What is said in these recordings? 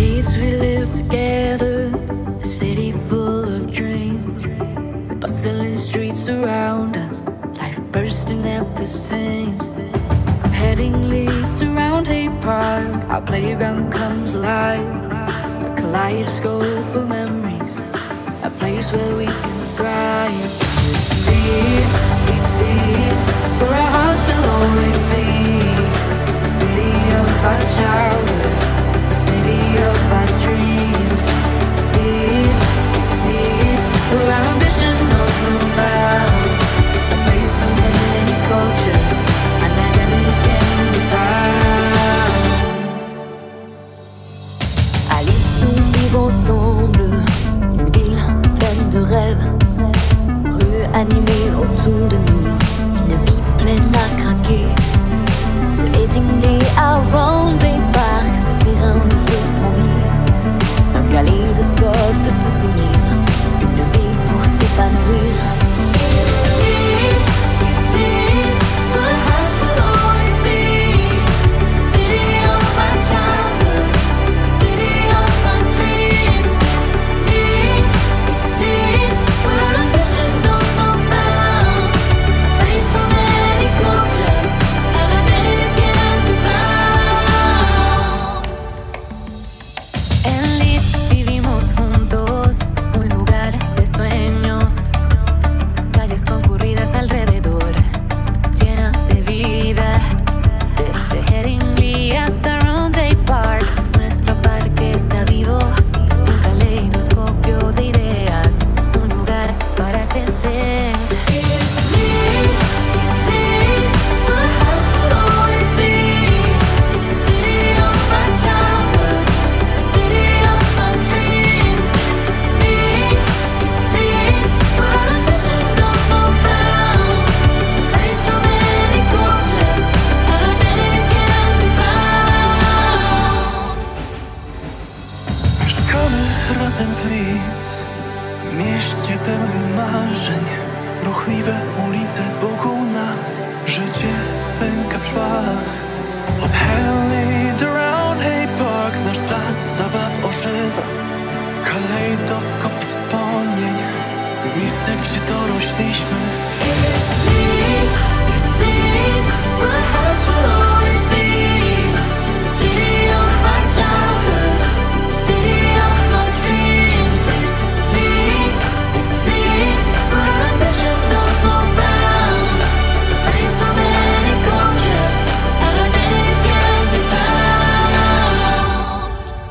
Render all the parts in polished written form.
Leeds we live together, a city full of dreams. The bustling streets around us, life bursting at the seams. Heading Leeds around Hay Park, our playground comes alive. A kaleidoscope of memories, a place where we can thrive. It's Leeds, it's Leeds, where our hearts will always be. The city of our childhood, the city of our dreams. It's Leeds, where our ambition knows no bounds. A place for many cultures, and identities can be found. À Leeds, nous vivons ensemble, une ville pleine de rêves. Rues animées autour de nous, une vie pleine à craquer. De Headingley à Roundhay Park, ce terrain de jeu prend vie. Un kaléidoscope de souvenirs, une ville pour s'épanouir. It's Leeds, where our hearts will always be. The city of our childhood, the city of our dreams. It's Leeds, where our ambition knows no bounds. A place for many cultures, and identities can be found. En Leeds vivimos juntos, un lugar de sueños. Calles concurridas alrededor, llenas de vida. Desde Headingley hasta Roundhay Park, nuestro parque está vivo. Un caleidoscopio de ideas, un lugar para crecer. It's Leeds, where our hearts will always be. The city of our childhood, the city of our dreams. It's Leeds, where our ambition knows no bounds. A place for many cultures, and identities can be found. Mieszkamy razem w Leeds, mieście pełnym marzeń. Ruchliwe ulice wokół nas, życie pęka w szwach. Od Headingley do Roundhay Park nasz plac zabaw ożywa. Kalejdoskop wspomnień, miejsce gdzie dorośliśmy. It's Leeds, where our hearts will always be. The city of our childhood, the city of our dreams. It's Leeds, where our ambition knows no bounds. A place for many cultures, and identities can be found.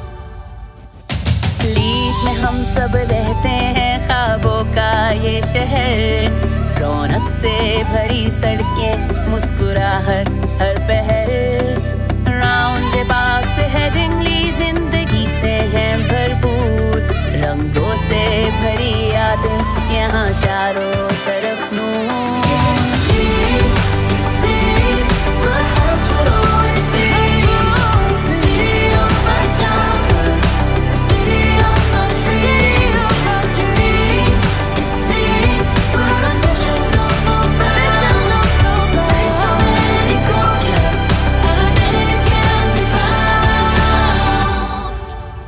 Leeds में हम सब रहते हैं ख्वाबों का ये शहर, रौनक से भरी सड़कें, मुस्कुराहट हर पहर। राउंडे पार्क से हेडिंगली जिंदगी से हैं भरपूर, रंगों से भरी यादें यहाँ चारों तरफ नूर। It's Leeds, where our hearts will always be. The city of our childhood, the city of our dreams. It's Leeds, where our ambition knows no bounds. A place for many cultures, and identities can be found.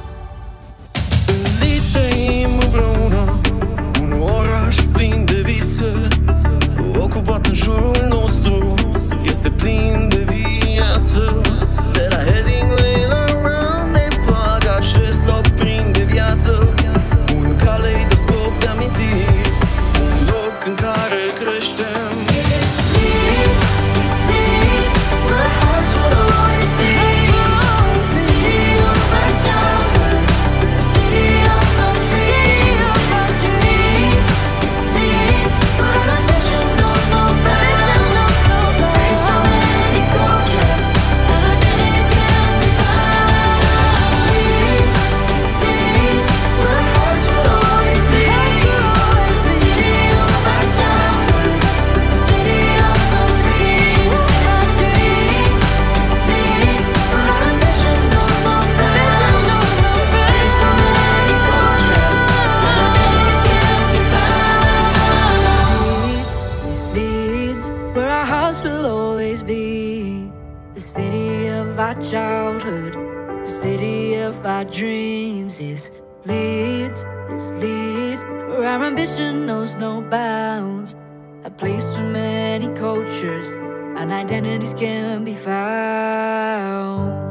Leeds trăim împreună, un oraș plin de vise, ocupat în jurul nostru, este plin de viață. De la Headingley la Roundhay Park, acest loc plin de viață, un caleidoscop de amintiri, un loc în care creștem. It's Leeds, where our hearts will always be. The city of our childhood, the city of our dreams. It's Leeds, where our ambition knows no bounds. A place for many cultures, and identities can be found. It's Leeds, where our hearts will always be. The city of our childhood, the city of our dreams. It's Leeds, where our ambition knows no bounds. A place for many cultures, and identities can be found. It's Leeds, where our hearts will always be. The city of our childhood, The city of our dreams is Leeds, where our ambition knows no bounds. A place where many cultures and identities can be found.